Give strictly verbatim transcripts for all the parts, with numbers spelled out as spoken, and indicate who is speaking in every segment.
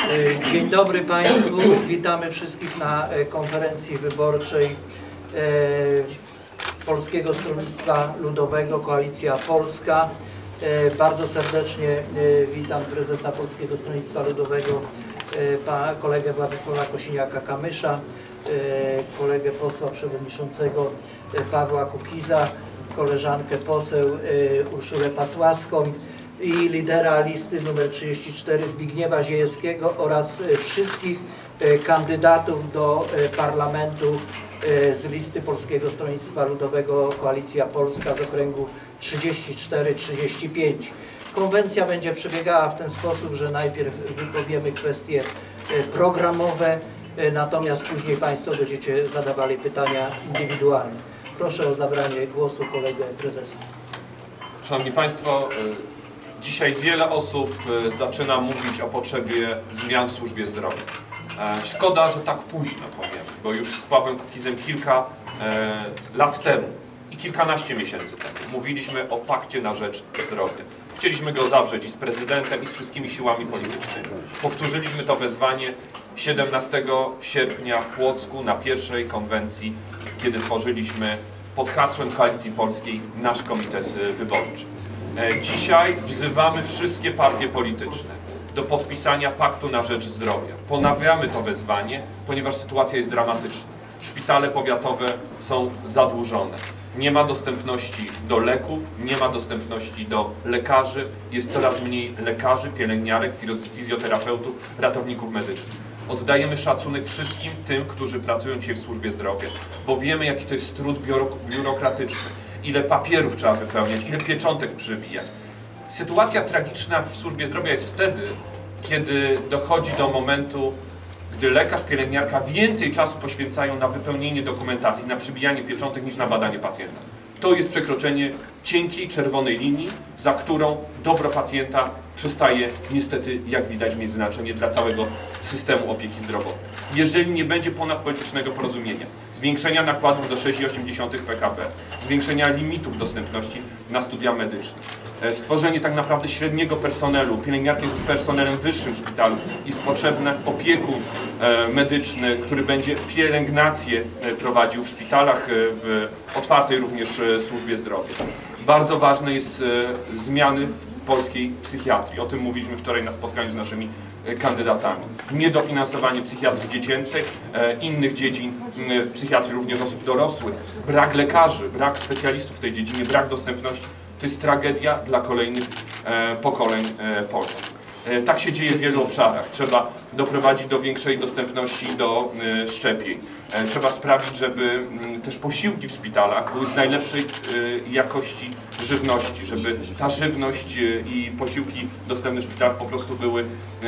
Speaker 1: Dzień dobry Państwu, witamy wszystkich na konferencji wyborczej Polskiego Stronnictwa Ludowego, Koalicja Polska. Bardzo serdecznie witam prezesa Polskiego Stronnictwa Ludowego, kolegę Władysława Kosiniaka-Kamysza, kolegę posła przewodniczącego Pawła Kukiza, koleżankę poseł Urszulę Pasławską i lidera listy numer trzydzieści cztery Zbigniewa Ziejewskiego oraz wszystkich kandydatów do parlamentu z listy Polskiego Stronnictwa Ludowego Koalicja Polska z okręgu trzydzieści cztery trzydzieści pięć. Konwencja będzie przebiegała w ten sposób, że najpierw wypowiemy kwestie programowe, natomiast później Państwo będziecie zadawali pytania indywidualne. Proszę o zabranie głosu kolegę prezesa.
Speaker 2: Szanowni Państwo, dzisiaj wiele osób zaczyna mówić o potrzebie zmian w służbie zdrowia. Szkoda, że tak późno powiem, bo już z Pawłem Kukizem kilka lat temu i kilkanaście miesięcy temu mówiliśmy o pakcie na rzecz zdrowia. Chcieliśmy go zawrzeć i z prezydentem, i z wszystkimi siłami politycznymi. Powtórzyliśmy to wezwanie siedemnastego sierpnia w Płocku na pierwszej konwencji, kiedy tworzyliśmy pod hasłem Koalicji Polskiej nasz komitet wyborczy. Dzisiaj wzywamy wszystkie partie polityczne do podpisania paktu na rzecz zdrowia. Ponawiamy to wezwanie, ponieważ sytuacja jest dramatyczna. Szpitale powiatowe są zadłużone. Nie ma dostępności do leków, nie ma dostępności do lekarzy, jest coraz mniej lekarzy, pielęgniarek, fizjoterapeutów, ratowników medycznych. Oddajemy szacunek wszystkim tym, którzy pracują dzisiaj w służbie zdrowia, bo wiemy, jaki to jest trud biurokratyczny, ile papierów trzeba wypełniać, ile pieczątek przybijać. Sytuacja tragiczna w służbie zdrowia jest wtedy, kiedy dochodzi do momentu, gdy lekarz, pielęgniarka więcej czasu poświęcają na wypełnienie dokumentacji, na przybijanie pieczątek niż na badanie pacjenta. To jest przekroczenie cienkiej, czerwonej linii, za którą dobro pacjenta przestaje niestety, jak widać, mieć znaczenie dla całego systemu opieki zdrowotnej. Jeżeli nie będzie ponadpolitycznego porozumienia, zwiększenia nakładów do sześć przecinek osiem P K B, zwiększenia limitów dostępności na studia medyczne, stworzenie tak naprawdę średniego personelu, pielęgniarki jest już personelem wyższym w szpitalu, jest potrzebny opiekun medyczny, który będzie pielęgnację prowadził w szpitalach, w otwartej również służbie zdrowia. Bardzo ważne jest zmiany w polskiej psychiatrii. O tym mówiliśmy wczoraj na spotkaniu z naszymi kandydatami. Niedofinansowanie psychiatrii dziecięcej, innych dziedzin psychiatrii również osób dorosłych, brak lekarzy, brak specjalistów w tej dziedzinie, brak dostępności. To jest tragedia dla kolejnych pokoleń Polski. Tak się dzieje w wielu obszarach. Trzeba doprowadzić do większej dostępności do szczepień. Trzeba sprawić, żeby też posiłki w szpitalach były z najlepszej jakości żywności, żeby ta żywność i posiłki dostępne w szpitalach po prostu były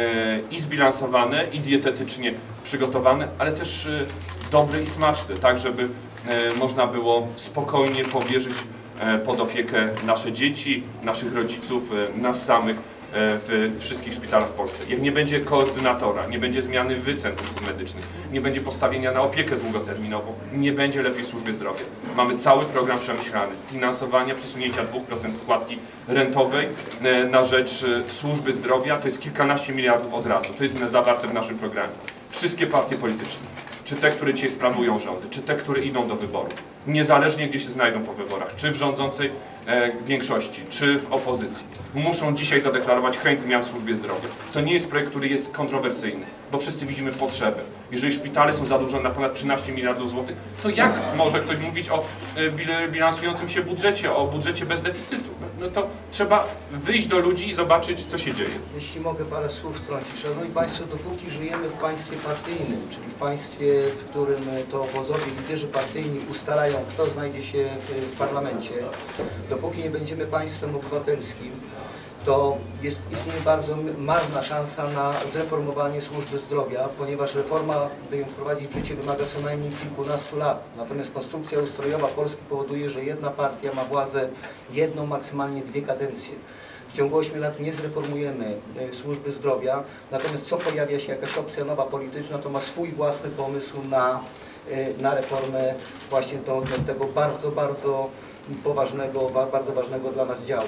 Speaker 2: i zbilansowane, i dietetycznie przygotowane, ale też dobre i smaczne, tak żeby można było spokojnie powierzyć pod opiekę nasze dzieci, naszych rodziców, nas samych w wszystkich szpitalach w Polsce. Jak nie będzie koordynatora, nie będzie zmiany wycen medycznych, nie będzie postawienia na opiekę długoterminową, nie będzie lepiej w służbie zdrowia. Mamy cały program przemyślany, finansowania, przesunięcia dwóch procent składki rentowej na rzecz służby zdrowia, to jest kilkanaście miliardów od razu, to jest zawarte w naszym programie. Wszystkie partie polityczne, czy te, które dzisiaj sprawują rządy, czy te, które idą do wyborów, niezależnie gdzie się znajdą po wyborach, czy w rządzącej e, większości, czy w opozycji, muszą dzisiaj zadeklarować chęć zmian w służbie zdrowia. To nie jest projekt, który jest kontrowersyjny, bo wszyscy widzimy potrzebę. Jeżeli szpitale są zadłużone na ponad trzynaście miliardów złotych, to jak może ktoś mówić o e, bilansującym się budżecie, o budżecie bez deficytu? No to trzeba wyjść do ludzi i zobaczyć, co się dzieje.
Speaker 3: Jeśli mogę parę słów wtrącić. Szanowni Państwo, dopóki żyjemy w państwie partyjnym, czyli w państwie, w którym to obozowi liderzy partyjni ustalają, kto znajdzie się w parlamencie, dopóki nie będziemy państwem obywatelskim, to jest, istnieje bardzo marna szansa na zreformowanie służby zdrowia, ponieważ reforma, by ją wprowadzić w życie, wymaga co najmniej kilkunastu lat. Natomiast konstrukcja ustrojowa Polski powoduje, że jedna partia ma władzę jedną, maksymalnie dwie kadencje. W ciągu ośmiu lat nie zreformujemy służby zdrowia, natomiast co pojawia się jakaś opcja nowa polityczna, to ma swój własny pomysł na, na reformę właśnie to, tego bardzo, bardzo poważnego, bardzo ważnego dla nas działu.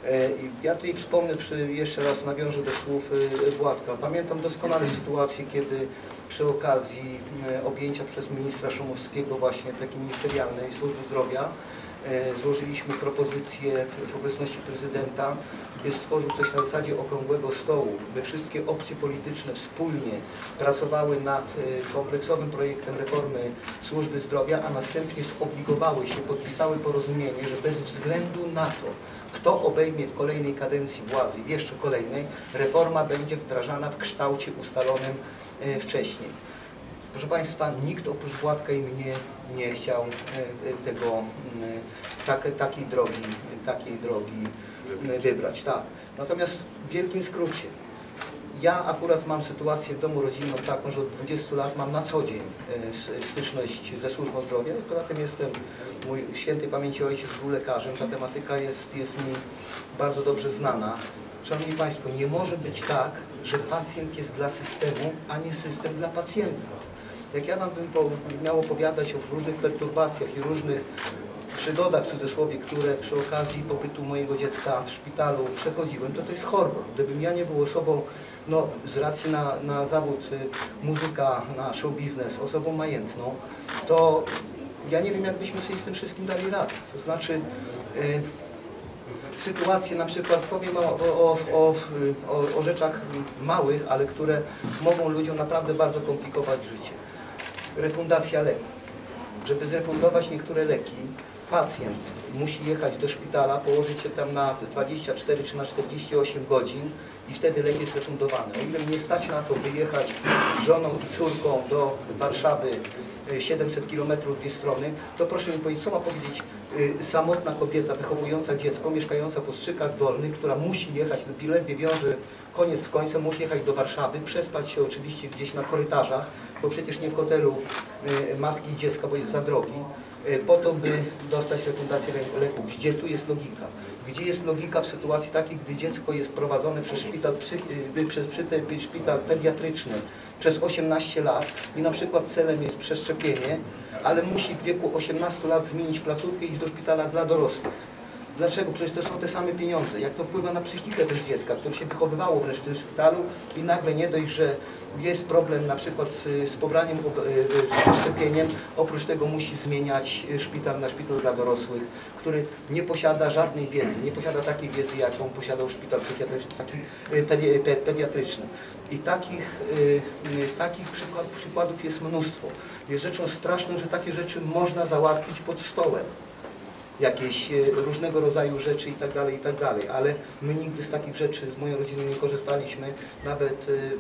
Speaker 3: I ja tutaj wspomnę, jeszcze raz nawiążę do słów Władka. Pamiętam doskonale sytuację, kiedy przy okazji objęcia przez ministra Szumowskiego właśnie takiej ministerialnej służby zdrowia złożyliśmy propozycję w obecności prezydenta, by stworzył coś na zasadzie okrągłego stołu, by wszystkie opcje polityczne wspólnie pracowały nad kompleksowym projektem reformy służby zdrowia, a następnie zobligowały się, podpisały porozumienie, że bez względu na to, kto obejmie w kolejnej kadencji władzy, jeszcze kolejnej, reforma będzie wdrażana w kształcie ustalonym wcześniej. Proszę Państwa, nikt oprócz Władka i mnie nie chciał tego, tak, takiej drogi, takiej drogi wybrać. Tak. Natomiast w wielkim skrócie, ja akurat mam sytuację w domu rodzinną taką, że od dwudziestu lat mam na co dzień styczność ze służbą zdrowia. Poza tym jestem, mój świętej pamięci ojciec był lekarzem, ta tematyka jest, jest mi bardzo dobrze znana. Szanowni Państwo, nie może być tak, że pacjent jest dla systemu, a nie system dla pacjenta. Jak ja nam bym po, miał opowiadać o różnych perturbacjach i różnych przygodach, w cudzysłowie, które przy okazji pobytu mojego dziecka w szpitalu przechodziłem, to to jest horror. Gdybym ja nie był osobą, no z racji na, na zawód y, muzyka, na show biznes, osobą majętną, to ja nie wiem, jak byśmy sobie z tym wszystkim dali radę. To znaczy y, sytuacje, na przykład powiem o, o, o, o, o rzeczach małych, ale które mogą ludziom naprawdę bardzo komplikować życie. Refundacja leków. Żeby zrefundować niektóre leki, pacjent musi jechać do szpitala, położyć się tam na dwadzieścia cztery czy na czterdzieści osiem godzin i wtedy lek jest refundowany. O ile mnie stać na to, wyjechać z żoną i córką do Warszawy siedemset kilometrów dwie strony, to proszę mi powiedzieć, co ma powiedzieć y, samotna kobieta wychowująca dziecko, mieszkająca w Ostrzykach Dolnych, która musi jechać, ledwie wiąże koniec z końcem, musi jechać do Warszawy, przespać się oczywiście gdzieś na korytarzach, bo przecież nie w hotelu y, matki i dziecka, bo jest za drogi, y, po to, by dostać refundację leków. Gdzie tu jest logika? Gdzie jest logika w sytuacji takiej, gdy dziecko jest prowadzone przez szpital, przy, y, przez przy, szpital pediatryczny przez osiemnaście lat i na przykład celem jest przeszczepienie, ale musi w wieku osiemnastu lat zmienić placówkę i iść do szpitala dla dorosłych. Dlaczego? Przecież to są te same pieniądze. Jak to wpływa na psychikę też dziecka, które się wychowywało wręcz w tym szpitalu i nagle nie dość, że jest problem na przykład z, z pobraniem, z szczepieniem, oprócz tego musi zmieniać szpital na szpital dla dorosłych, który nie posiada żadnej wiedzy, nie posiada takiej wiedzy, jaką posiadał szpital psychiatryczny, taki pedi pediatryczny. I takich, takich przykład, przykładów jest mnóstwo. Jest rzeczą straszną, że takie rzeczy można załatwić pod stołem. Jakieś różnego rodzaju rzeczy i tak dalej, i tak dalej, ale my nigdy z takich rzeczy z moją rodziną nie korzystaliśmy, nawet y,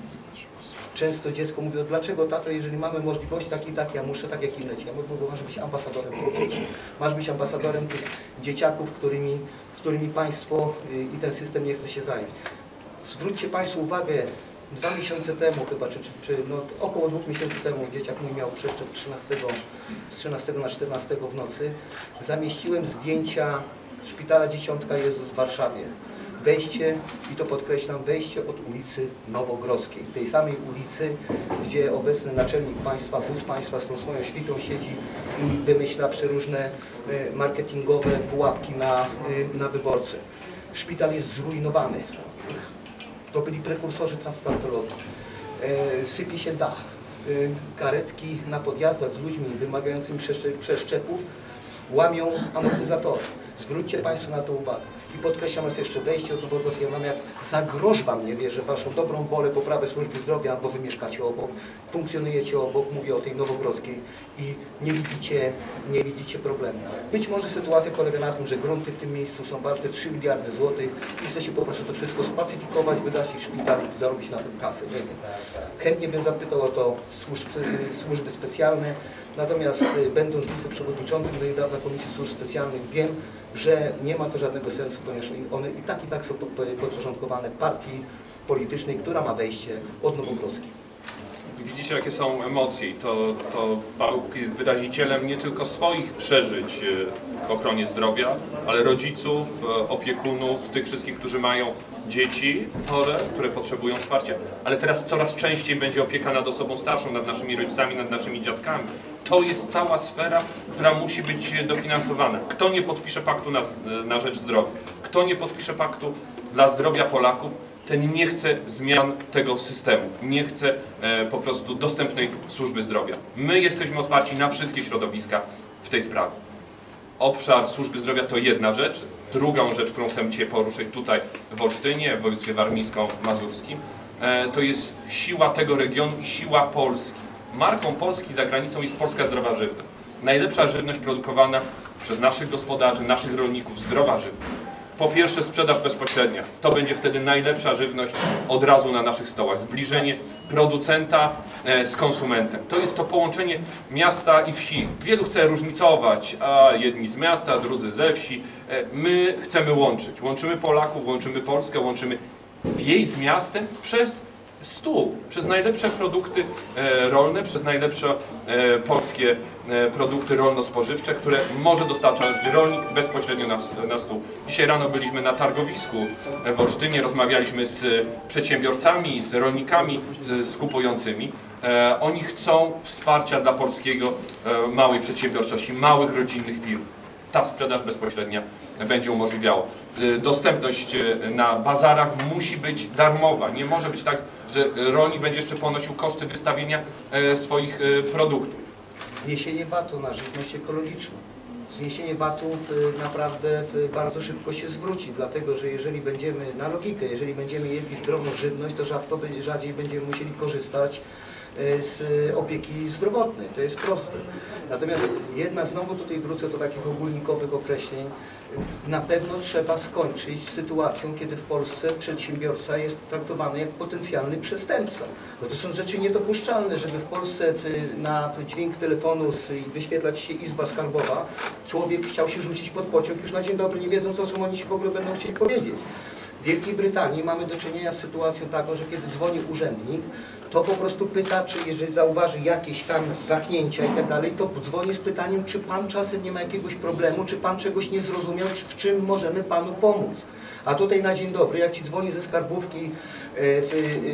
Speaker 3: często dziecko mówi, dlaczego tato, jeżeli mamy możliwości takie i takie, ja muszę tak jak inne, ja mówię, bo masz być ambasadorem tych dzieci, masz być ambasadorem tych dzieciaków, którymi, którymi państwo y, i ten system nie chce się zająć. Zwróćcie Państwo uwagę, dwa miesiące temu chyba, czy, czy no, około dwóch miesięcy temu dzieciak mój miał przeszczep trzynastego, z trzynastego na czternastego w nocy. Zamieściłem zdjęcia szpitala Dzieciątka Jezus w Warszawie. Wejście, i to podkreślam, wejście od ulicy Nowogrodzkiej, tej samej ulicy, gdzie obecny naczelnik państwa, wódz państwa z tą swoją świtą siedzi i wymyśla przeróżne marketingowe pułapki na, na wyborcy. Szpital jest zrujnowany. To byli prekursorzy transplantologii. E, sypie się dach. E, karetki na podjazdach z ludźmi wymagającymi przeszczepów łamią amortyzatory. Zwróćcie Państwo na to uwagę. I podkreślam raz jeszcze, wejście od Nowogrodzkiej, ja mam jak za grosz Wam nie wierzę, Waszą dobrą wolę, poprawę służby zdrowia, bo Wy mieszkacie obok, funkcjonujecie obok, mówię o tej Nowogrodzkiej i nie widzicie, nie widzicie problemu. Być może sytuacja polega na tym, że grunty w tym miejscu są warte trzy miliardy złotych i chce się po prostu to wszystko spacyfikować, wygasić szpital i zarobić na tym kasę. Nie wiem. Chętnie bym zapytał o to służby, służby specjalne, natomiast będąc wiceprzewodniczącym do niedawna Komisji Służb Specjalnych wiem, że nie ma to żadnego sensu, ponieważ one i tak i tak są podporządkowane partii politycznej, która ma wejście od Nowogrodzkiej.
Speaker 2: Widzicie, jakie są emocje i to, to Paweł Kukiz jest wyrazicielem nie tylko swoich przeżyć w ochronie zdrowia, ale rodziców, opiekunów, tych wszystkich, którzy mają dzieci chore, które potrzebują wsparcia, ale teraz coraz częściej będzie opieka nad osobą starszą, nad naszymi rodzicami, nad naszymi dziadkami. To jest cała sfera, która musi być dofinansowana. Kto nie podpisze paktu na, na rzecz zdrowia, kto nie podpisze paktu dla zdrowia Polaków, ten nie chce zmian tego systemu, nie chce e, po prostu dostępnej służby zdrowia. My jesteśmy otwarci na wszystkie środowiska w tej sprawie. Obszar służby zdrowia to jedna rzecz. Drugą rzecz, którą chcę dzisiaj poruszyć tutaj w Olsztynie, w województwie warmińsko-mazurskim, e, to jest siła tego regionu i siła Polski. Marką Polski za granicą jest polska zdrowa żywność. Najlepsza żywność produkowana przez naszych gospodarzy, naszych rolników, zdrowa żywność. Po pierwsze sprzedaż bezpośrednia. To będzie wtedy najlepsza żywność od razu na naszych stołach. Zbliżenie producenta z konsumentem. To jest to połączenie miasta i wsi. Wielu chce różnicować, a jedni z miasta, drudzy ze wsi. My chcemy łączyć. Łączymy Polaków, łączymy Polskę, łączymy wieś z miastem przez stół, przez najlepsze produkty rolne, przez najlepsze polskie produkty rolno-spożywcze, które może dostarczać rolnik bezpośrednio na, na stół. Dzisiaj rano byliśmy na targowisku w Olsztynie, rozmawialiśmy z przedsiębiorcami, z rolnikami skupującymi. Oni chcą wsparcia dla polskiego małej przedsiębiorczości, małych rodzinnych firm. Ta sprzedaż bezpośrednia będzie umożliwiała. Dostępność na bazarach musi być darmowa. Nie może być tak, że rolnik będzie jeszcze ponosił koszty wystawienia swoich produktów.
Speaker 3: Zniesienie vatu na żywność ekologiczną. Zniesienie vatów naprawdę bardzo szybko się zwróci, dlatego że jeżeli będziemy, na logikę, jeżeli będziemy jedli zdrową żywność, to rzadko, rzadziej będziemy musieli korzystać z opieki zdrowotnej. To jest proste. Natomiast jedna, znowu tutaj wrócę do takich ogólnikowych określeń, na pewno trzeba skończyć z sytuacją, kiedy w Polsce przedsiębiorca jest traktowany jak potencjalny przestępca. Bo to są rzeczy niedopuszczalne, żeby w Polsce na dźwięk telefonu wyświetlać się Izba Skarbowa, człowiek chciał się rzucić pod pociąg już na dzień dobry, nie wiedząc, o czym oni się w ogóle będą chcieli powiedzieć. W Wielkiej Brytanii mamy do czynienia z sytuacją taką, że kiedy dzwoni urzędnik, to po prostu pyta, czy jeżeli zauważy jakieś tam wahnięcia i tak dalej, to dzwoni z pytaniem, czy pan czasem nie ma jakiegoś problemu, czy pan czegoś nie zrozumiał, czy w czym możemy panu pomóc. A tutaj na dzień dobry, jak ci dzwoni ze skarbówki w,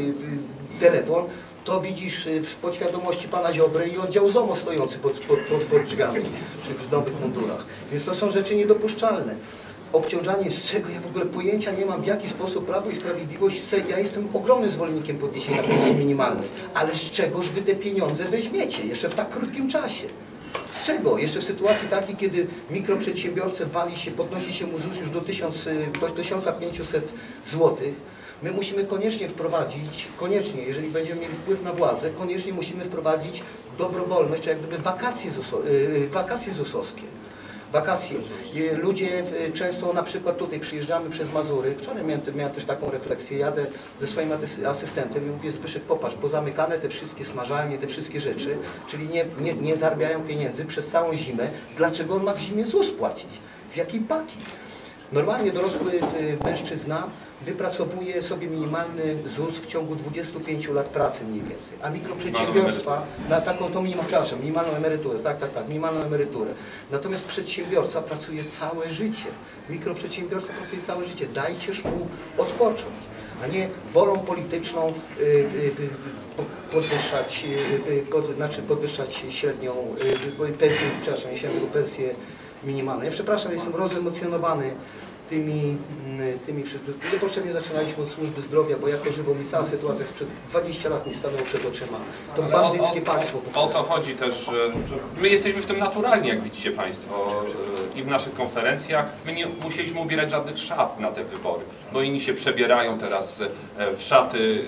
Speaker 3: w, w telefon, to widzisz w podświadomości pana Ziobry i oddział ZOMO stojący pod, pod, pod, pod drzwiami, czy w nowych mundurach. Więc to są rzeczy niedopuszczalne. Obciążanie, z czego ja w ogóle pojęcia nie mam, w jaki sposób Prawo i Sprawiedliwość chce. Ja jestem ogromnym zwolennikiem podniesienia pensji minimalnej, ale z czegoż wy te pieniądze weźmiecie jeszcze w tak krótkim czasie? Z czego? Jeszcze w sytuacji takiej, kiedy mikroprzedsiębiorcę wali się, podnosi się mu ZUS już do, do tysiąca pięciuset złotych. My musimy koniecznie wprowadzić, koniecznie, jeżeli będziemy mieli wpływ na władzę, koniecznie musimy wprowadzić dobrowolność, czy jak gdyby wakacje, zuso, yy, wakacje zusowskie. Wakacje. Ludzie często, na przykład tutaj przyjeżdżamy przez Mazury, wczoraj miałem, miałem też taką refleksję, jadę ze swoim asystentem i mówię, Zbyszek, popatrz, pozamykane te wszystkie smażalnie, te wszystkie rzeczy, czyli nie, nie, nie zarabiają pieniędzy przez całą zimę. Dlaczego on ma w zimie ZUS płacić? Z jakiej paki? Normalnie dorosły mężczyzna wypracowuje sobie minimalny ZUS w ciągu dwudziestu pięciu lat pracy mniej więcej, a mikroprzedsiębiorstwa na taką tą minimalną, minimalną emeryturę, tak, tak, tak, minimalną emeryturę. Natomiast przedsiębiorca pracuje całe życie, mikroprzedsiębiorca pracuje całe życie, dajcież mu odpocząć, a nie wolą polityczną y, y, podwyższać, y, pod, znaczy podwyższać średnią y, pensję, przepraszam, średnią pensję minimalną. Ja przepraszam, jestem rozemocjonowany tymi, tymi niepotrzebnie zaczynaliśmy od służby zdrowia, bo jako żywo mi cała sytuacja sprzed dwudziestu lat nie stanęła przed oczyma. To
Speaker 2: Ale
Speaker 3: bandyckie
Speaker 2: o, o,
Speaker 3: państwo.
Speaker 2: O to chodzi też, że my jesteśmy w tym naturalni, jak widzicie Państwo, i w naszych konferencjach. My nie musieliśmy ubierać żadnych szat na te wybory, bo inni się przebierają teraz w szaty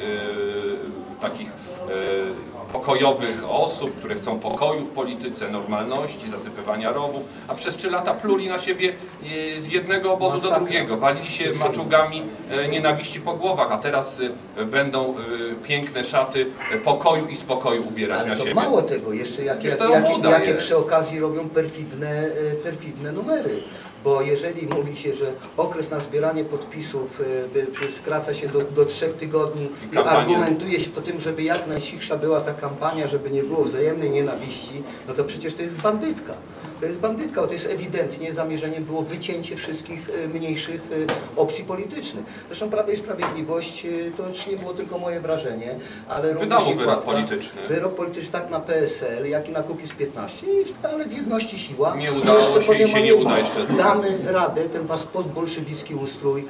Speaker 2: takich pokojowych osób, które chcą pokoju w polityce, normalności, zasypywania rowów, a przez trzy lata pluli na siebie z jednego obozu
Speaker 3: Masakra.
Speaker 2: do drugiego, walili się maczugami nienawiści po głowach, a teraz będą piękne szaty pokoju i spokoju ubierać
Speaker 3: Ale
Speaker 2: na
Speaker 3: to
Speaker 2: siebie.
Speaker 3: mało tego, jeszcze jakie,
Speaker 2: Jest to
Speaker 3: jakie,
Speaker 2: moda
Speaker 3: jakie
Speaker 2: jest.
Speaker 3: przy okazji robią perfidne, perfidne numery. Bo jeżeli mówi się, że okres na zbieranie podpisów y, skraca się do, do trzech tygodni i, i argumentuje się to tym, żeby jak najcichsza była ta kampania, żeby nie było wzajemnej nienawiści, no to przecież to jest bandytka. To jest bandytka, bo to jest ewidentnie zamierzeniem było wycięcie wszystkich y, mniejszych y, opcji politycznych. Zresztą Prawo i Sprawiedliwość y, to nie było tylko moje wrażenie, ale
Speaker 2: wydało
Speaker 3: również
Speaker 2: wyrok
Speaker 3: Władka,
Speaker 2: polityczny.
Speaker 3: Wyrok polityczny tak na P S L, jak i na Kukiz piętnaście, ale w jedności siła.
Speaker 2: Nie udało się i się nie uda jeszcze.
Speaker 3: Damy radę ten wasz postbolszewicki ustrój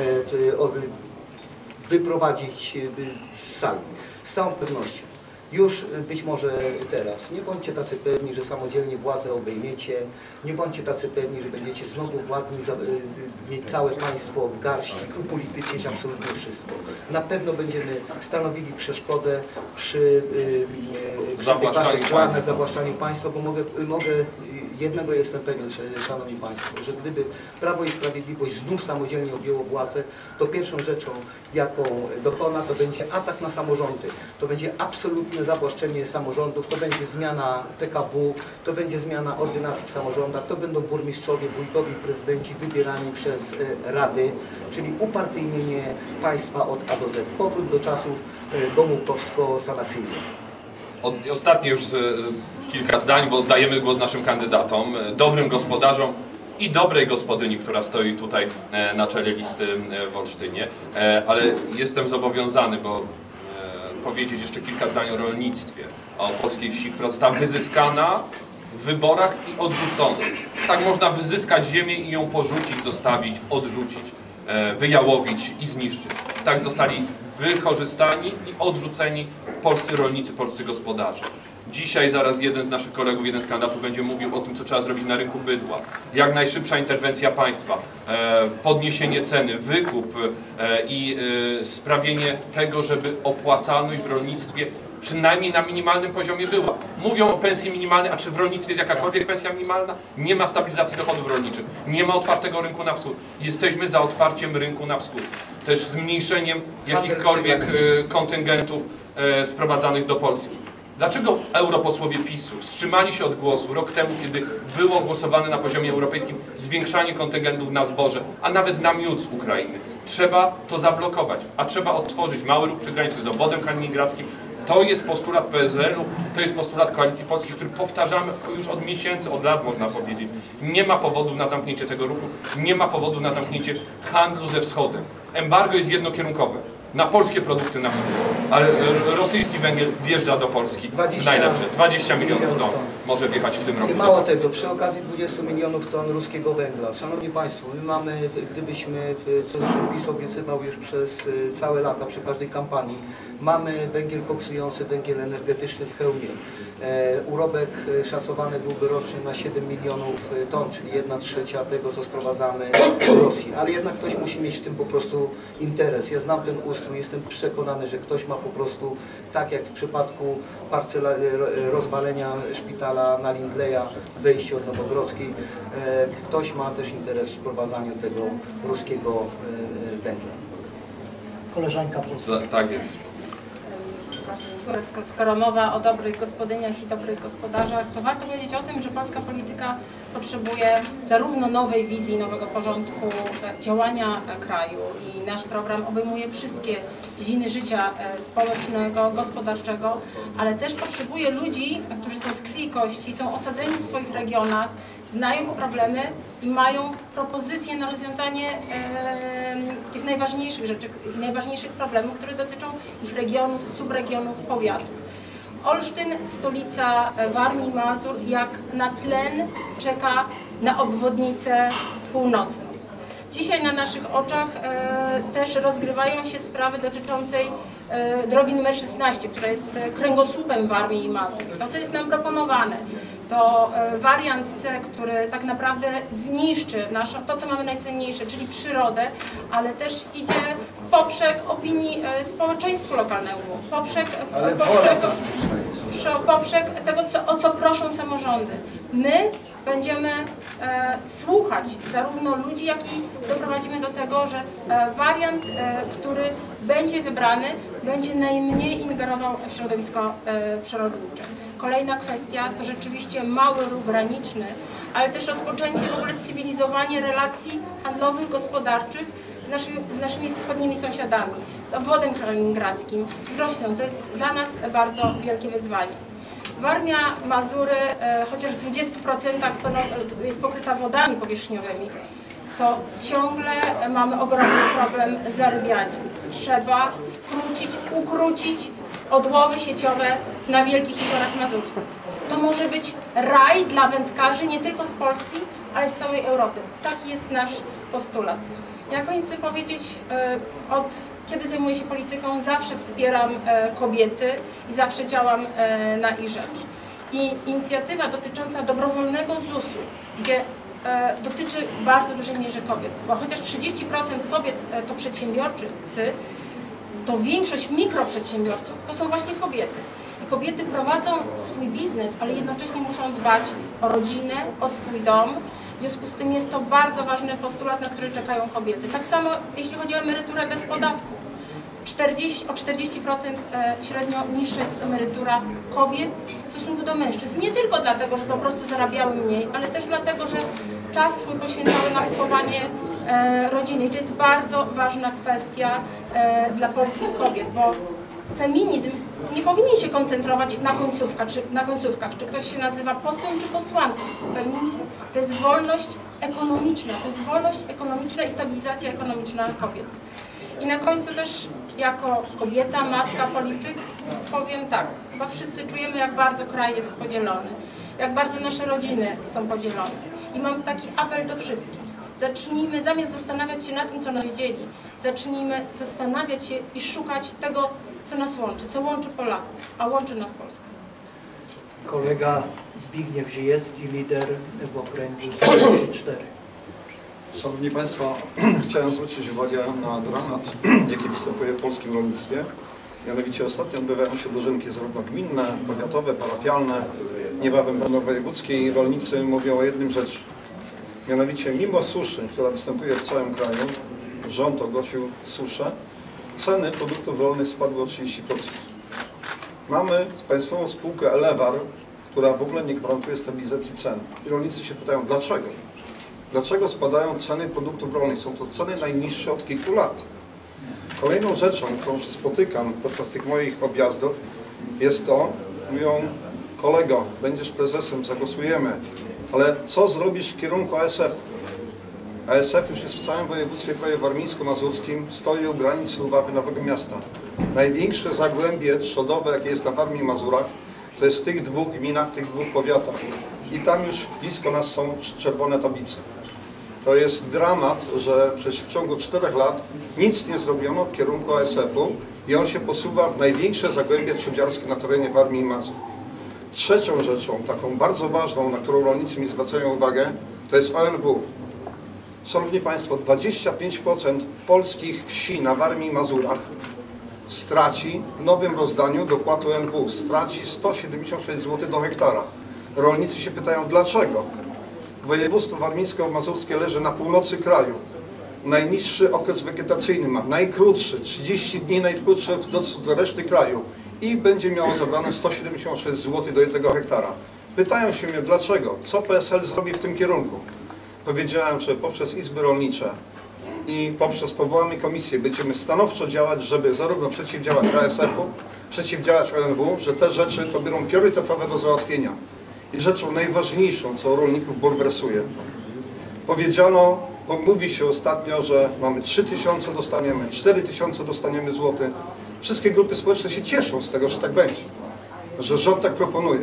Speaker 3: e, wyprowadzić z sali. Z całą pewnością. Już być może teraz. Nie bądźcie tacy pewni, że samodzielnie władzę obejmiecie. Nie bądźcie tacy pewni, że będziecie znowu władni, mieć całe państwo w garści, upolitycznić absolutnie wszystko. Na pewno będziemy stanowili przeszkodę przy, przy tych waszych planach, zawłaszczaniu państwa, bo mogę, mogę jednego jestem pewien, Szanowni Państwo, że gdyby Prawo i Sprawiedliwość znów samodzielnie objęło władzę, to pierwszą rzeczą, jaką dokona, to będzie atak na samorządy. To będzie absolutne zawłaszczenie samorządów, to będzie zmiana P K W, to będzie zmiana ordynacji w samorządach, to będą burmistrzowie, wójtowie, prezydenci wybierani przez rady, czyli upartyjnienie państwa od A do Z. Powrót do czasów gomułkowsko-sanacyjnych.
Speaker 2: Ostatnie już kilka zdań, bo oddajemy głos naszym kandydatom, dobrym gospodarzom i dobrej gospodyni, która stoi tutaj na czele listy w Olsztynie, ale jestem zobowiązany, bo powiedzieć jeszcze kilka zdań o rolnictwie, o polskiej wsi, która została wyzyskana w wyborach i odrzucona. Tak można wyzyskać ziemię i ją porzucić, zostawić, odrzucić, wyjałowić i zniszczyć. Tak zostali wykorzystani i odrzuceni polscy rolnicy, polscy gospodarze. Dzisiaj zaraz jeden z naszych kolegów, jeden z kandydatów będzie mówił o tym, co trzeba zrobić na rynku bydła. Jak najszybsza interwencja państwa, e, podniesienie ceny, wykup e, i e, sprawienie tego, żeby opłacalność w rolnictwie przynajmniej na minimalnym poziomie była. Mówią o pensji minimalnej, a czy w rolnictwie jest jakakolwiek pensja minimalna? Nie ma stabilizacji dochodów rolniczych, nie ma otwartego rynku na wschód. Jesteśmy za otwarciem rynku na wschód. Też zmniejszeniem jakichkolwiek e, kontyngentów e, sprowadzanych do Polski. Dlaczego europosłowie PiSu wstrzymali się od głosu rok temu, kiedy było głosowane na poziomie europejskim zwiększanie kontyngentów na zboże, a nawet na miód z Ukrainy? Trzeba to zablokować, a trzeba otworzyć mały ruch przygraniczny z obwodem kaliningradzkim. To jest postulat P S L u, to jest postulat Koalicji Polskiej, który powtarzamy już od miesięcy, od lat można powiedzieć. Nie ma powodów na zamknięcie tego ruchu, nie ma powodów na zamknięcie handlu ze wschodem. Embargo jest jednokierunkowe. Na polskie produkty na wschód, ale rosyjski węgiel wjeżdża do Polski w najlepsze. dwadzieścia milionów ton może wjechać w tym roku.
Speaker 3: I mało tego, przy okazji dwudziestu milionów ton ruskiego węgla. Szanowni Państwo, my mamy, gdybyśmy, co zresztą PiS obiecywał już przez całe lata, przy każdej kampanii, mamy węgiel koksujący, węgiel energetyczny w Chełmie. E, urobek szacowany byłby rocznie na siedem milionów ton, czyli jedna trzecia tego, co sprowadzamy z Rosji. Ale jednak ktoś musi mieć w tym po prostu interes. Ja znam ten ustrój, jestem przekonany, że ktoś ma po prostu, tak jak w przypadku parcela, rozwalenia szpitala na Lindleya, wejście od Nowogrodzkiej, e, ktoś ma też interes w sprowadzaniu tego ruskiego e, węgla.
Speaker 1: Koleżanka polska.
Speaker 2: Tak jest.
Speaker 4: Skoro mowa o dobrych gospodyniach i dobrych gospodarzach, to warto wiedzieć o tym, że polska polityka potrzebuje zarówno nowej wizji, nowego porządku działania kraju i nasz program obejmuje wszystkie dziedziny życia społecznego, gospodarczego, ale też potrzebuje ludzi, którzy są z krwi i kości, są osadzeni w swoich regionach, znają problemy i mają propozycje na rozwiązanie e, tych najważniejszych rzeczy i najważniejszych problemów, które dotyczą ich regionów, subregionów, powiatów. Olsztyn, stolica Warmii i Mazur, jak na tlen czeka na obwodnicę północną. Dzisiaj na naszych oczach e, też rozgrywają się sprawy dotyczące e, drogi numer szesnaście, która jest kręgosłupem Warmii i Mazur. To, co jest nam proponowane, to e, wariant C, który tak naprawdę zniszczy naszą, to, co mamy najcenniejsze, czyli przyrodę, ale też idzie w poprzek opinii e, społeczeństwa lokalnego, poprzek, poprzek, poprzek tego, co, o co proszą samorządy. My będziemy e, słuchać zarówno ludzi, jak i doprowadzimy do tego, że e, wariant, e, który będzie wybrany, będzie najmniej ingerował w środowisko e, przyrodnicze. Kolejna kwestia to rzeczywiście mały ruch graniczny, ale też rozpoczęcie w ogóle cywilizowanie relacji handlowych, gospodarczych z, naszy, z naszymi wschodnimi sąsiadami, z obwodem kaliningradzkim, z Rosją. To jest dla nas bardzo wielkie wyzwanie. Warmia, Mazury, e, chociaż w dwudziestu procentach jest pokryta wodami powierzchniowymi, to ciągle mamy ogromny problem z zarybianiem. Trzeba skrócić, ukrócić odłowy sieciowe na Wielkich Jeziorach Mazurskich. To może być raj dla wędkarzy nie tylko z Polski, ale z całej Europy. Taki jest nasz postulat. Ja na koniec chcę powiedzieć, od kiedy zajmuję się polityką, zawsze wspieram kobiety i zawsze działam na ich rzecz. I inicjatywa dotycząca dobrowolnego zusu, gdzie dotyczy bardzo dużej mierze kobiet, bo chociaż trzydzieści procent kobiet to przedsiębiorczycy, to większość mikroprzedsiębiorców to są właśnie kobiety. I kobiety prowadzą swój biznes, ale jednocześnie muszą dbać o rodzinę, o swój dom. W związku z tym jest to bardzo ważny postulat, na który czekają kobiety. Tak samo jeśli chodzi o emeryturę bez podatku. czterdzieści, o czterdzieści procent średnio niższa jest emerytura kobiet w stosunku do mężczyzn. Nie tylko dlatego, że po prostu zarabiały mniej, ale też dlatego, że czas swój poświęcały na wychowanie e, rodziny. I to jest bardzo ważna kwestia e, dla polskich kobiet, bo feminizm nie powinien się koncentrować na końcówkach, czy, na końcówkach, czy ktoś się nazywa posłem, czy posłanką. Feminizm to jest wolność ekonomiczna, to jest wolność ekonomiczna i stabilizacja ekonomiczna kobiet. I na końcu też jako kobieta, matka, polityk powiem tak, chyba wszyscy czujemy, jak bardzo kraj jest podzielony, jak bardzo nasze rodziny są podzielone. I mam taki apel do wszystkich. Zacznijmy, zamiast zastanawiać się nad tym, co nas dzieli, zacznijmy zastanawiać się i szukać tego, co nas łączy, co łączy Polaków, a łączy nas Polska.
Speaker 1: Kolega Zbigniew Ziejewski, lider w okręgu trzydzieści cztery.
Speaker 5: Szanowni Państwo, chciałem zwrócić uwagę na dramat, jaki występuje w polskim rolnictwie. Mianowicie ostatnio odbywają się dożynki zarówno gminne, powiatowe, parafialne, niebawem będą wojewódzkie i rolnicy mówią o jednym rzecz. Mianowicie mimo suszy, która występuje w całym kraju, rząd ogłosił suszę, ceny produktów rolnych spadły o trzydzieści procent. Mamy państwową spółkę Elewar, która w ogóle nie gwarantuje stabilizacji cen. I rolnicy się pytają, dlaczego? Dlaczego spadają ceny produktów rolnych? Są to ceny najniższe od kilku lat. Kolejną rzeczą, którą się spotykam podczas tych moich objazdów, jest to, mówią, kolego, będziesz prezesem, zagłosujemy, ale co zrobisz w kierunku A S F? A S F już jest w całym województwie prawie warmińsko-mazurskim, stoi u granic Lubawy Nowego Miasta. Największe zagłębie trzodowe, jakie jest na Warmii i Mazurach, to jest w tych dwóch gminach, w tych dwóch powiatach. I tam już blisko nas są czerwone tablice. To jest dramat, że przecież w ciągu czterech lat nic nie zrobiono w kierunku A S F-u i on się posuwa w największe zagłębie trzodziarskie na terenie Warmii i Mazur. Trzecią rzeczą, taką bardzo ważną, na którą rolnicy mi zwracają uwagę, to jest O N W. Szanowni Państwo, dwadzieścia pięć procent polskich wsi na Warmii i Mazurach straci w nowym rozdaniu dopłaty O N W, straci sto siedemdziesiąt sześć złotych do hektara. Rolnicy się pytają, dlaczego? Województwo warmińsko-mazurskie leży na północy kraju. Najniższy okres wegetacyjny ma, najkrótszy, trzydzieści dni najkrótsze do reszty kraju i będzie miało zabrane sto siedemdziesiąt sześć złotych do jednego hektara. Pytają się mnie, dlaczego? Co P S L zrobi w tym kierunku? Powiedziałem, że poprzez izby rolnicze i poprzez powołane komisje będziemy stanowczo działać, żeby zarówno przeciwdziałać A S F-u, przeciwdziałać O N W, że te rzeczy to będą priorytetowe do załatwienia. I rzeczą najważniejszą, co rolników bulwersuje. Powiedziano, bo mówi się ostatnio, że mamy trzy tysiące dostaniemy, cztery tysiące dostaniemy złotych. Wszystkie grupy społeczne się cieszą z tego, że tak będzie, że rząd tak proponuje.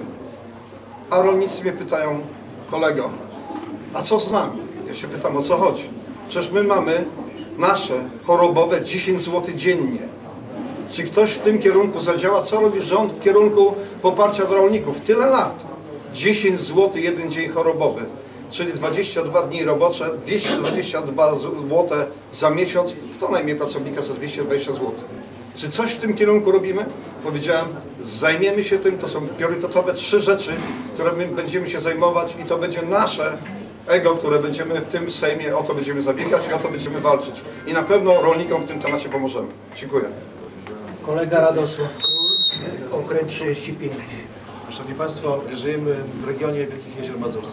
Speaker 5: A rolnicy mnie pytają, kolego, a co z nami? Ja się pytam, o co chodzi? Przecież my mamy nasze chorobowe dziesięć złotych dziennie. Czy ktoś w tym kierunku zadziała? Co robi rząd w kierunku poparcia dla rolników? Tyle lat. dziesięć złotych jeden dzień chorobowy, czyli dwadzieścia dwa dni robocze, dwieście dwadzieścia dwa złote za miesiąc. Kto najmie pracownika za dwieście dwadzieścia złotych? Czy coś w tym kierunku robimy? Powiedziałem, zajmiemy się tym, to są priorytetowe trzy rzeczy, które my będziemy się zajmować i to będzie nasze ego, które będziemy w tym Sejmie, o to będziemy zabiegać i o to będziemy walczyć. I na pewno rolnikom w tym temacie pomożemy. Dziękuję.
Speaker 1: Kolega Radosław Król, okręg trzydzieści pięć.
Speaker 6: Szanowni Państwo, żyjemy w regionie Wielkich Jezior Mazurskich.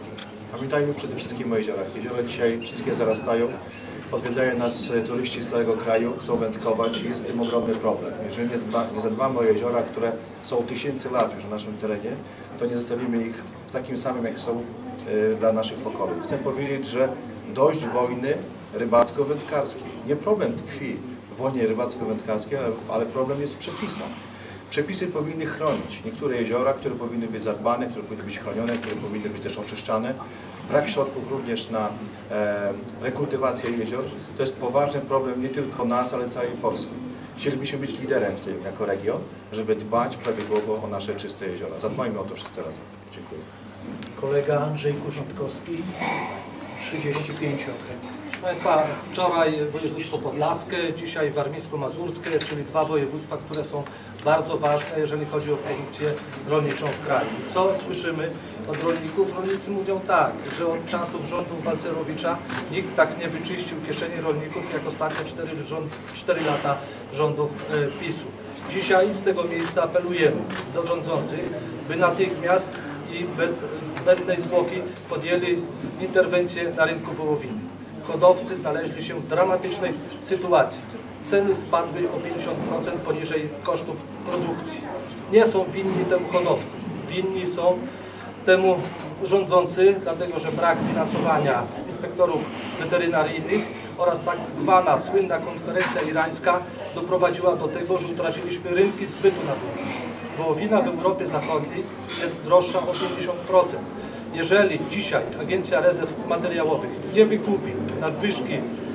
Speaker 6: Pamiętajmy przede wszystkim o jeziorach. Jeziora dzisiaj wszystkie zarastają. Odwiedzają nas turyści z całego kraju, chcą wędkować i jest z tym ogromny problem. Jeżeli nie, zadba, nie zadbamy o jeziora, które są tysięcy lat już na naszym terenie, to nie zostawimy ich takim samym, jak są y, dla naszych pokoleń. Chcę powiedzieć, że dość wojny rybacko-wędkarskiej. Nie problem tkwi w wojnie rybacko-wędkarskiej, ale, ale problem jest w przepisach. Przepisy powinny chronić niektóre jeziora, które powinny być zadbane, które powinny być chronione, które powinny być też oczyszczane. Brak środków również na e, rekultywację jezior to jest poważny problem nie tylko nas, ale całej Polski. Chcielibyśmy być liderem w tym jako region, żeby dbać prawidłowo o nasze czyste jeziora. Zadbajmy o to wszyscy razem. Dziękuję.
Speaker 1: Kolega Andrzej Kurzątkowski, trzydzieści pięć okręgów.
Speaker 7: Proszę Państwa, wczoraj województwo podlaskie, dzisiaj warmińsko-mazurskie, czyli dwa województwa, które są bardzo ważne, jeżeli chodzi o produkcję rolniczą w kraju. I co słyszymy od rolników? Rolnicy mówią tak, że od czasów rządów Balcerowicza nikt tak nie wyczyścił kieszeni rolników, jak ostatnie cztery, rząd, cztery lata rządów e, PiSu. Dzisiaj z tego miejsca apelujemy do rządzących, by natychmiast i bez zbędnej zwłoki podjęli interwencję na rynku wołowiny. Hodowcy znaleźli się w dramatycznej sytuacji. Ceny spadły o pięćdziesiąt procent poniżej kosztów produkcji. Nie są winni temu hodowcy. Winni są temu rządzący, dlatego że brak finansowania inspektorów weterynaryjnych oraz tak zwana słynna konferencja irańska doprowadziła do tego, że utraciliśmy rynki zbytu na wołowinę. Wołowina w Europie Zachodniej jest droższa o pięćdziesiąt procent. Jeżeli dzisiaj Agencja Rezerw Materiałowych nie wykupi nadwyżki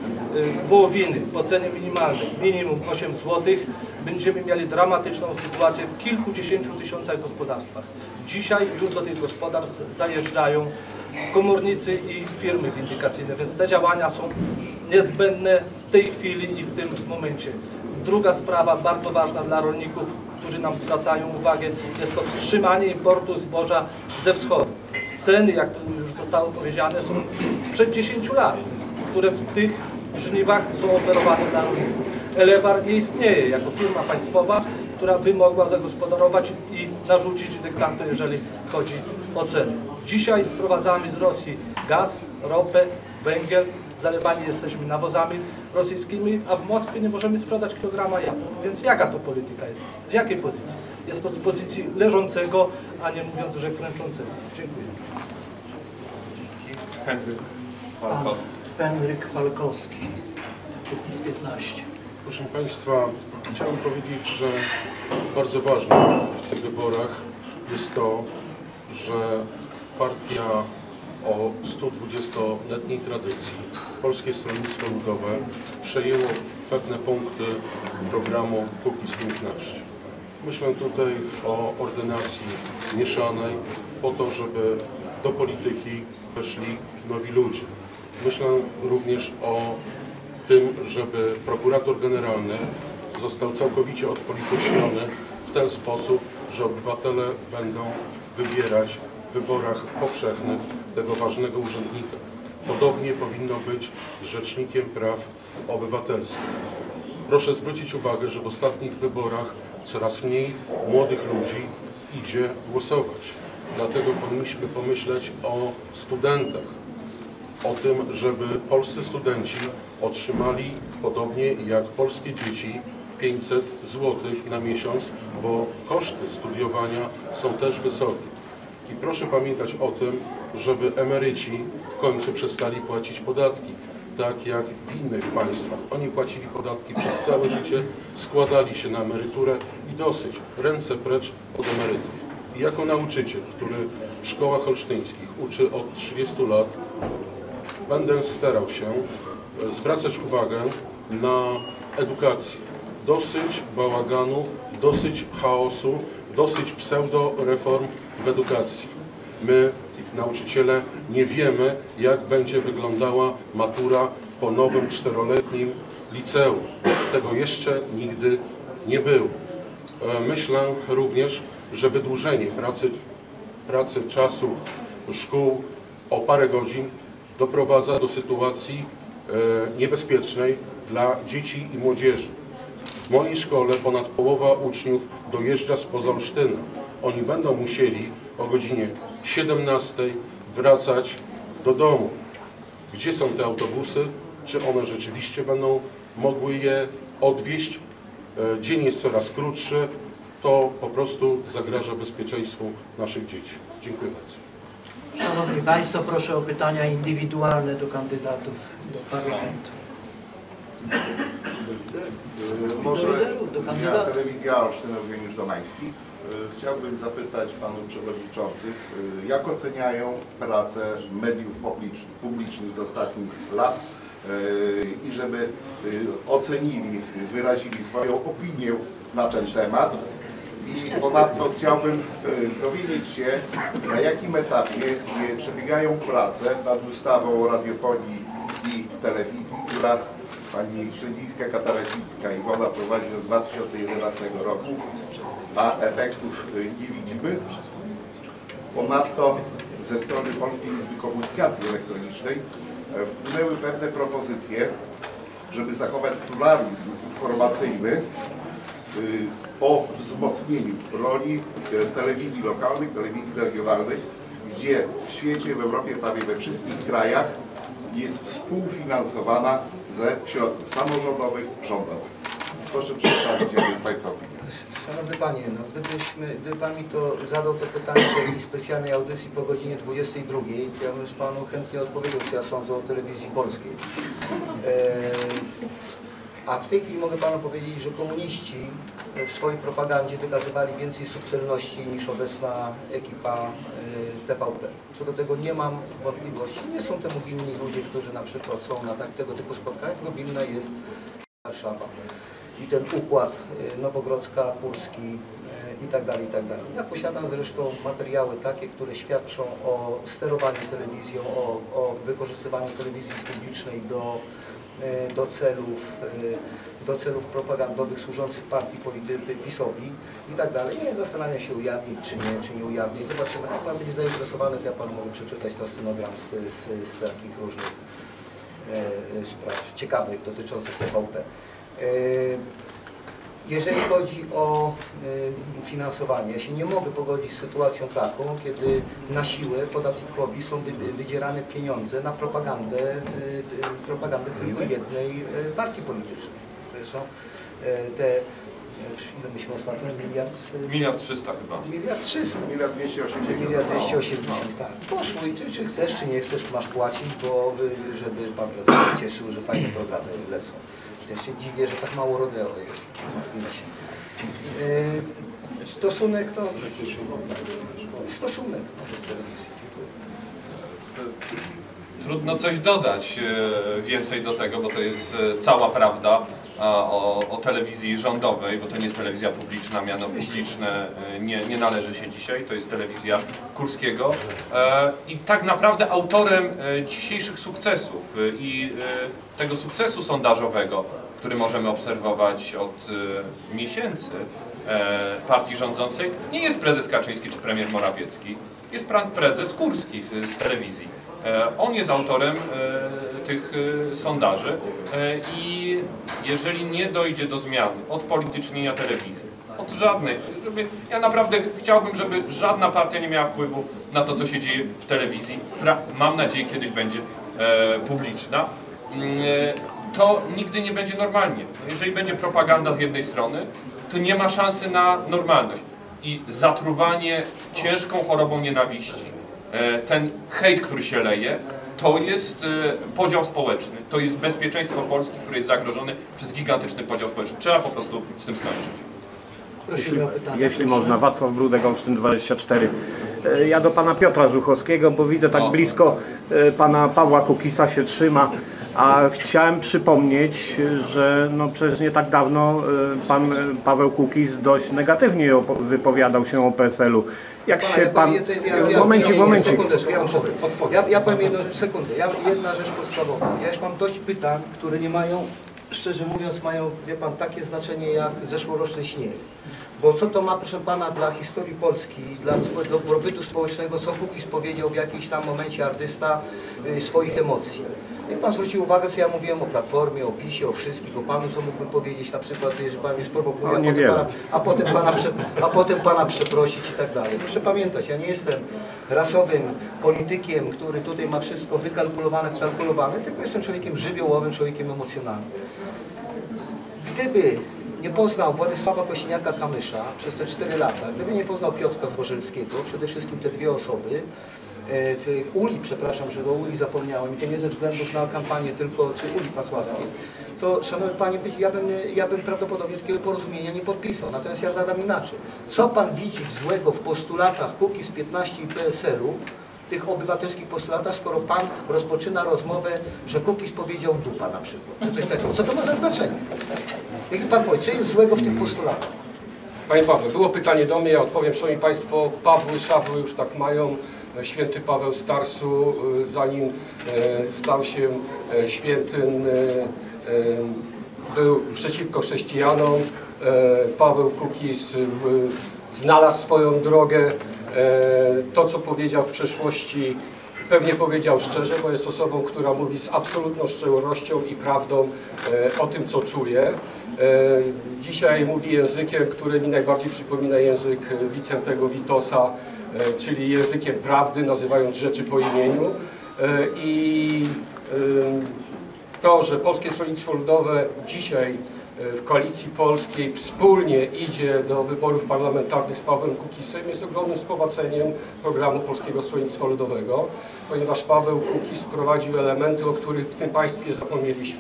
Speaker 7: wołowiny po cenie minimalnej, minimum osiem złotych, będziemy mieli dramatyczną sytuację w kilkudziesięciu tysiącach gospodarstwach. Dzisiaj już do tych gospodarstw zajeżdżają komornicy i firmy windykacyjne, więc te działania są niezbędne w tej chwili i w tym momencie. Druga sprawa, bardzo ważna dla rolników, którzy nam zwracają uwagę, jest to wstrzymanie importu zboża ze wschodu. Ceny, jak to już zostało powiedziane, są sprzed dziesięciu lat, które w tych żniwach są oferowane dla rolników. Elewar nie istnieje jako firma państwowa, która by mogła zagospodarować i narzucić dyktanty, jeżeli chodzi o ceny. Dzisiaj sprowadzamy z Rosji gaz, ropę, węgiel, zalewani jesteśmy nawozami rosyjskimi, a w Moskwie nie możemy sprzedać kilograma jabłek. Więc jaka to polityka jest? Z jakiej pozycji? Jest to z pozycji leżącego, a nie mówiąc, że klęczącego. Dziękuję.
Speaker 2: Henryk Falkowski.
Speaker 1: Henryk Falkowski, Kukiz piętnaście.
Speaker 8: Proszę Państwa, chciałem powiedzieć, że bardzo ważne w tych wyborach jest to, że partia o stu dwudziestoletniej tradycji, Polskie Stronnictwo Ludowe, przejęło pewne punkty programu Kukiz piętnaście. Myślę tutaj o ordynacji mieszanej, po to, żeby do polityki weszli nowi ludzie. Myślę również o tym, żeby prokurator generalny został całkowicie odpolityczniony w ten sposób, że obywatele będą wybierać w wyborach powszechnych tego ważnego urzędnika. Podobnie powinno być z Rzecznikiem Praw Obywatelskich. Proszę zwrócić uwagę, że w ostatnich wyborach coraz mniej młodych ludzi idzie głosować. Dlatego powinniśmy pomyśleć o studentach, o tym, żeby polscy studenci otrzymali, podobnie jak polskie dzieci, pięćset złotych na miesiąc, bo koszty studiowania są też wysokie. I proszę pamiętać o tym, żeby emeryci w końcu przestali płacić podatki, tak jak w innych państwach. Oni płacili podatki przez całe życie, składali się na emeryturę i dosyć, ręce precz od emerytów. I jako nauczyciel, który w szkołach olsztyńskich uczy od trzydziestu lat, będę starał się zwracać uwagę na edukację. Dosyć bałaganu, dosyć chaosu, dosyć pseudo-reform w edukacji. My, nauczyciele, nie wiemy, jak będzie wyglądała matura po nowym czteroletnim liceum. Tego jeszcze nigdy nie było. Myślę również, że wydłużenie pracy, pracy czasu szkół o parę godzin doprowadza do sytuacji e, niebezpiecznej dla dzieci i młodzieży. W mojej szkole ponad połowa uczniów dojeżdża spoza Olsztyna. Oni będą musieli o godzinie siedemnastej wracać do domu. Gdzie są te autobusy? Czy one rzeczywiście będą mogły je odwieźć? Dzień jest coraz krótszy. To po prostu zagraża bezpieczeństwu naszych dzieci. Dziękuję bardzo.
Speaker 1: Szanowni Państwo, proszę o pytania indywidualne do kandydatów do parlamentu.
Speaker 9: Może
Speaker 1: do
Speaker 9: ja,
Speaker 1: kandydata.
Speaker 9: telewizja Olsztyn, Eugeniusz Domański. Chciałbym zapytać panów przewodniczących, jak oceniają pracę mediów publicznych, publicznych z ostatnich lat i żeby ocenili, wyrazili swoją opinię na ten temat. I ponadto chciałbym dowiedzieć się, na jakim etapie przebiegają prace nad ustawą o radiofonii i telewizji, która pani Śledzińska-Katarasińska i Woda prowadzi od dwa tysiące jedenastego roku, a efektów nie widzimy. Ponadto ze strony Polskiej Izby Komunikacji Elektronicznej wpłynęły pewne propozycje, żeby zachować pluralizm informacyjny o wzmocnieniu roli telewizji lokalnych, telewizji regionalnych, gdzie w świecie, w Europie, prawie we wszystkich krajach jest współfinansowana ze środków samorządowych, rządowych. Proszę przedstawić, jakie jest Państwa opinia.
Speaker 3: Szanowny Panie, no gdybyśmy, gdyby Pan mi to zadał to pytanie do jakiejś specjalnej audycji po godzinie dwudziestej drugiej, to ja bym Panu chętnie odpowiedział, co ja sądzę o telewizji polskiej. Eee, A w tej chwili mogę Panu powiedzieć, że komuniści w swojej propagandzie wykazywali więcej subtelności niż obecna ekipa T V P. Co do tego nie mam wątpliwości. Nie są temu winni ludzie, którzy na przykład są na tak, tego typu spotkaniach, tylko winna jest Warszawa. I ten układ Nowogrodzka, Kurski i tak dalej, i tak dalej. Ja posiadam zresztą materiały takie, które świadczą o sterowaniu telewizją, o, o wykorzystywaniu telewizji publicznej do do celów, do celów propagandowych służących partii politycznej, PiS-owi i tak dalej. Nie zastanawiam się ujawnić, czy nie, czy nie ujawnić. Zobaczymy, jak Pan będzie zainteresowany, to ja Panu mogę przeczytać ten stenogram z, z, z takich różnych e, spraw ciekawych dotyczących T V P. E, Jeżeli chodzi o y, finansowanie, ja się nie mogę pogodzić z sytuacją taką, kiedy na siłę podatnikowi są wy, wydzierane pieniądze na propagandę, y, y, propagandę tylko jednej y, partii politycznej. To są y, te, ile myśmy ostatnio, miliard?
Speaker 2: Miliard trzysta chyba.
Speaker 3: Miliard trzysta.
Speaker 9: Miliard dwieście osiemdziesiąt.
Speaker 3: Miliard dwieście osiemdziesiąt, tak. Poszło i ty, czy chcesz, czy nie chcesz, masz płacić, bo y, żeby Pan prezydent się cieszył, że fajne programy lecą. Ja się dziwię, że tak mało rodeo jest. Yy, stosunek, no, stosunek może w telewizji.
Speaker 2: Trudno coś dodać więcej do tego, bo to jest cała prawda o, o telewizji rządowej, bo to nie jest telewizja publiczna, miano publiczne nie, nie należy się dzisiaj, to jest telewizja Kurskiego. I tak naprawdę autorem dzisiejszych sukcesów i tego sukcesu sondażowego, który możemy obserwować od miesięcy partii rządzącej, nie jest prezes Kaczyński czy premier Morawiecki, jest pan prezes Kurski z telewizji. On jest autorem tych sondaży i jeżeli nie dojdzie do zmiany, odpolitycznienia telewizji, od żadnej, żeby, ja naprawdę chciałbym, żeby żadna partia nie miała wpływu na to, co się dzieje w telewizji, która mam nadzieję kiedyś będzie publiczna, to nigdy nie będzie normalnie. Jeżeli będzie propaganda z jednej strony, to nie ma szansy na normalność. I zatruwanie ciężką chorobą nienawiści, ten hejt, który się leje, to jest podział społeczny, to jest bezpieczeństwo Polski, które jest zagrożone przez gigantyczny podział społeczny. Trzeba po prostu z tym skończyć.
Speaker 1: Jeśli,
Speaker 10: jeśli można, Wacław Brudek, Olsztyn dwadzieścia cztery. Ja do pana Piotra Żuchowskiego, bo widzę tak blisko pana Pawła Kukisa się trzyma, a chciałem przypomnieć, że no przecież nie tak dawno pan Paweł Kukiz dość negatywnie wypowiadał się o P S L-u. Jak
Speaker 3: Pana,
Speaker 10: się pan...
Speaker 3: Ja, ja, ja,
Speaker 10: momencik,
Speaker 3: ja, ja,
Speaker 10: momencik.
Speaker 3: Sekundeczkę, ja, muszę, ja, ja powiem jedną sekundę. Ja, jedna rzecz podstawowa. Ja już mam dość pytań, które nie mają, szczerze mówiąc, mają, wie pan, takie znaczenie jak zeszłoroczny śnieg. Bo co to ma, proszę pana, dla historii Polski, dla dobrobytu społecznego, co Kukiz powiedział w jakimś tam momencie artysta y, swoich emocji. Jak pan zwrócił uwagę, co ja mówiłem o Platformie, o PiSie, o wszystkich, o panu, co mógłbym powiedzieć, na przykład, jeżeli pan mnie sprowokuje, a, potem pana, a, potem pana prze, a potem pana przeprosić i tak dalej. Proszę pamiętać, ja nie jestem rasowym politykiem, który tutaj ma wszystko wykalkulowane, wkalkulowane, tylko jestem człowiekiem żywiołowym, człowiekiem emocjonalnym. Gdyby nie poznał Władysława Kosiniaka-Kamysza przez te cztery lata, gdyby nie poznał Piotrka Zgorzelskiego, przede wszystkim te dwie osoby, w Uli, przepraszam, że do Uli zapomniałem, i to nie ze względu na kampanię, tylko czy Uli Pacławskiej, to, szanowny panie, ja bym, ja bym prawdopodobnie takiego porozumienia nie podpisał. Natomiast ja zadam inaczej. Co pan widzi złego w postulatach Kukiz piętnaście i P S L-u, tych obywatelskich postulatach, skoro pan rozpoczyna rozmowę, że Kukiz powiedział dupa na przykład, czy coś takiego. Co to ma za znaczenie? Jaki pan powie, co jest złego w tych postulatach?
Speaker 11: Panie Pawle, było pytanie do mnie, ja odpowiem. Szanowni Państwo, Pawły, Szawły już tak mają. Święty Paweł z Tarsu, zanim stał się świętym, był przeciwko chrześcijanom. Paweł Kukiz znalazł swoją drogę. To, co powiedział w przeszłości, pewnie powiedział szczerze, bo jest osobą, która mówi z absolutną szczerością i prawdą o tym, co czuje. Dzisiaj mówi językiem, który mi najbardziej przypomina język Wicentego Witosa, czyli językiem prawdy, nazywając rzeczy po imieniu. I to, że Polskie Stronnictwo Ludowe dzisiaj w Koalicji Polskiej wspólnie idzie do wyborów parlamentarnych z Pawłem Kukizem, jest ogromnym spowoceniem programu Polskiego Stronnictwa Ludowego, ponieważ Paweł Kukiz wprowadził elementy, o których w tym państwie zapomnieliśmy.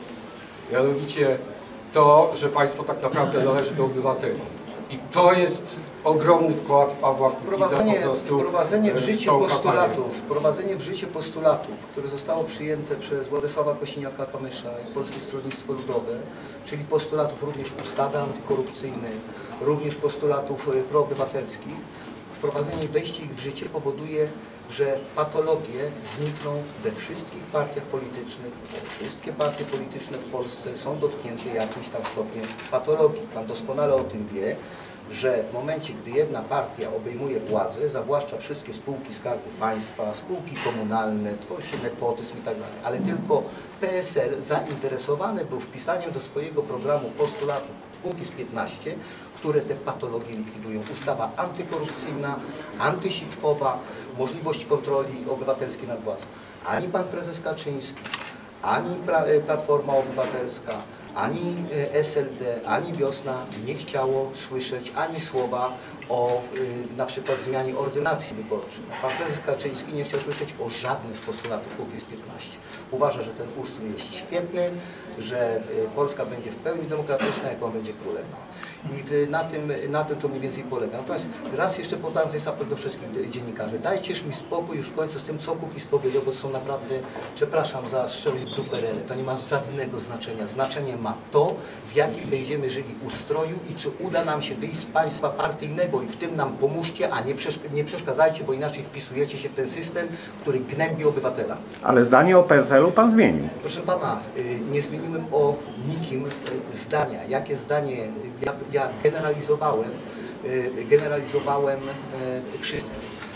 Speaker 11: Mianowicie to, że państwo tak naprawdę należy do obywateli. I to jest ogromny wkład Pawła Kukiza
Speaker 3: Wprowadzenie,
Speaker 11: po prostu
Speaker 3: wprowadzenie w życie
Speaker 11: w
Speaker 3: postulatów, wprowadzenie w życie postulatów, które zostało przyjęte przez Władysława Kosiniaka-Kamysza i Polskie Stronnictwo Ludowe, czyli postulatów również ustawy antykorupcyjnej, również postulatów proobywatelskich, wprowadzenie i wejście ich w życie powoduje, że patologie znikną we wszystkich partiach politycznych, bo wszystkie partie polityczne w Polsce są dotknięte jakimś tam stopniem patologii. Pan doskonale o tym wie, że w momencie, gdy jedna partia obejmuje władzę, zawłaszcza wszystkie spółki Skarbu Państwa, spółki komunalne, tworzy się nepotyzm i tak dalej, ale tylko P S L zainteresowany był wpisaniem do swojego programu postulatów Kukiz piętnaście, które te patologie likwidują. Ustawa antykorupcyjna, antysitwowa, możliwość kontroli obywatelskiej nad władzą. Ani pan prezes Kaczyński, ani Platforma Obywatelska, ani S L D, ani Wiosna nie chciało słyszeć ani słowa o y, na przykład zmianie ordynacji wyborczej. Pan prezes Kaczyński nie chciał słyszeć o żadnym z postulatów Kukiz piętnaście. Uważa, że ten ustrój jest świetny, że y, Polska będzie w pełni demokratyczna, jak on będzie królem. I w, na, tym, na tym to mniej więcej polega. Natomiast raz jeszcze powtarzam, to jest apel do wszystkich dziennikarzy. Dajcież mi spokój już w końcu z tym, co Kukiz powiedział, bo to są naprawdę, przepraszam za szczerość, duperele. To nie ma żadnego znaczenia. Znaczenie ma to, w jakim będziemy żyli ustroju i czy uda nam się wyjść z państwa partyjnego i w tym nam pomóżcie, a nie, przeszk nie przeszkadzajcie, bo inaczej wpisujecie się w ten system, który gnębi obywatela.
Speaker 10: Ale zdanie o P S L-u pan zmienił.
Speaker 3: Proszę pana, nie zmieniłem o nikim zdania. Jakie zdanie? Ja, ja generalizowałem, generalizowałem wszystkich.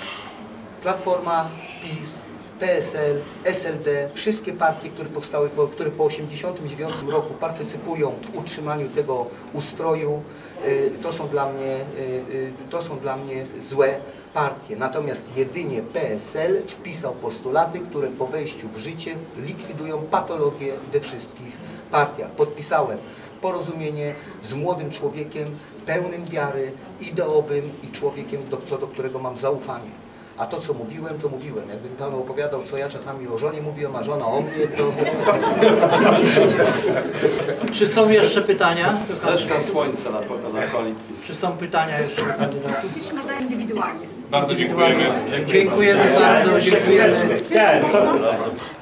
Speaker 3: Platforma, PiS, P S L, S L D, wszystkie partie, które powstały, które po tysiąc dziewięćset osiemdziesiątym dziewiątym roku partycypują w utrzymaniu tego ustroju, to są dla mnie, to są dla mnie złe partie. Natomiast jedynie P S L wpisał postulaty, które po wejściu w życie likwidują patologię we wszystkich partiach. Podpisałem porozumienie z młodym człowiekiem, pełnym wiary, ideowym i człowiekiem, do, co do którego mam zaufanie. A to, co mówiłem, to mówiłem. Jakbym panu opowiadał, co ja czasami o żonie mówiłem, a żona o mnie, to...
Speaker 1: Czy są jeszcze pytania?
Speaker 12: Zeszło słońce na, na koalicji.
Speaker 1: Czy są pytania jeszcze do kandydatów?
Speaker 13: Dziś można indywidualnie.
Speaker 2: Bardzo dziękujemy.
Speaker 1: Dziękujemy bardzo. Dziękujemy.